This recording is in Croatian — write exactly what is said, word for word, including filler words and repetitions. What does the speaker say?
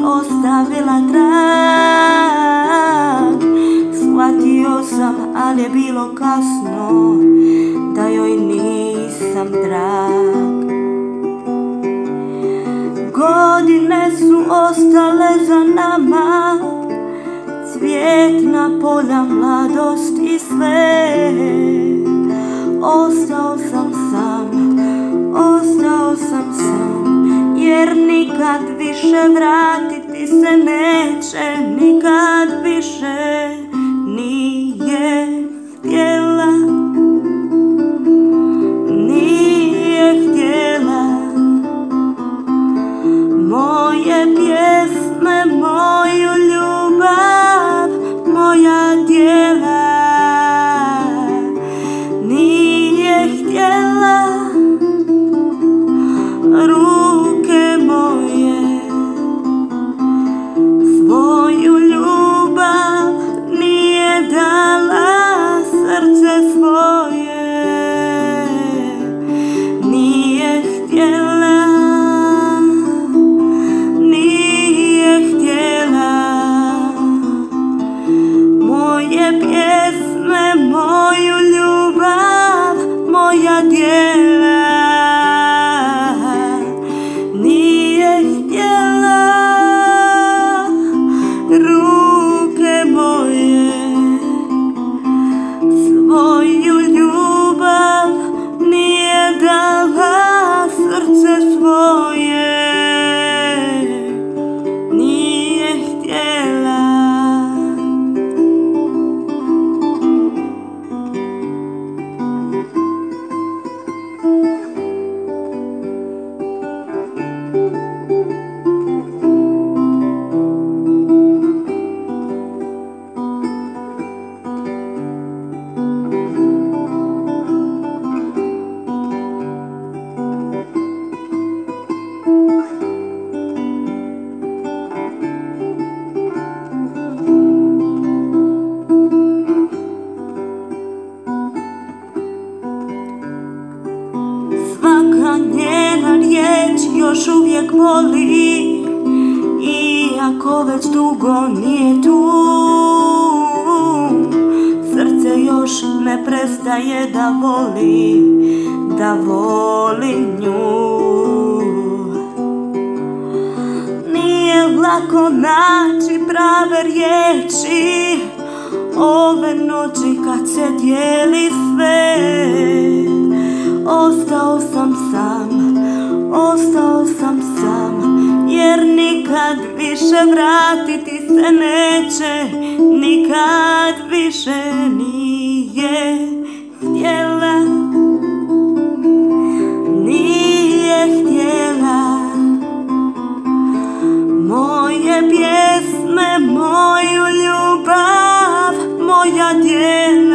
ostavila trag. Shvatio sam, ali je bilo kasno, da joj nisam drag. Godine su ostale za nama, cvjetna polja, mladost i sve. Ostao sam sam, ostao sam sam, jer nikad više vratiti se neće, nikad više nije htjela, nije htjela. Moje pjesme, moju ljubav, moja djela nije htjela. Ruke moje, svoju ljubav nije dala, srce svoje nije htjela, nije htjela. Moje pjesme, moju ljubav, moja djela nije htjela. Ruke moje, svoju ljubav nije dala, srce svoje nije htjela. Svaka njena riječ još uvijek boli, iako već dugo nije tu. Srce još ne prestaje da voli, da voli nju. Nije lako naći prave riječi ove noći kad se dijeli sve. Ostao sam sam, ostao sam sam, jer nikad više vratiti se neće, nikad više nije htjela, nije htjela. Moje pjesme, moju ljubav, moja djela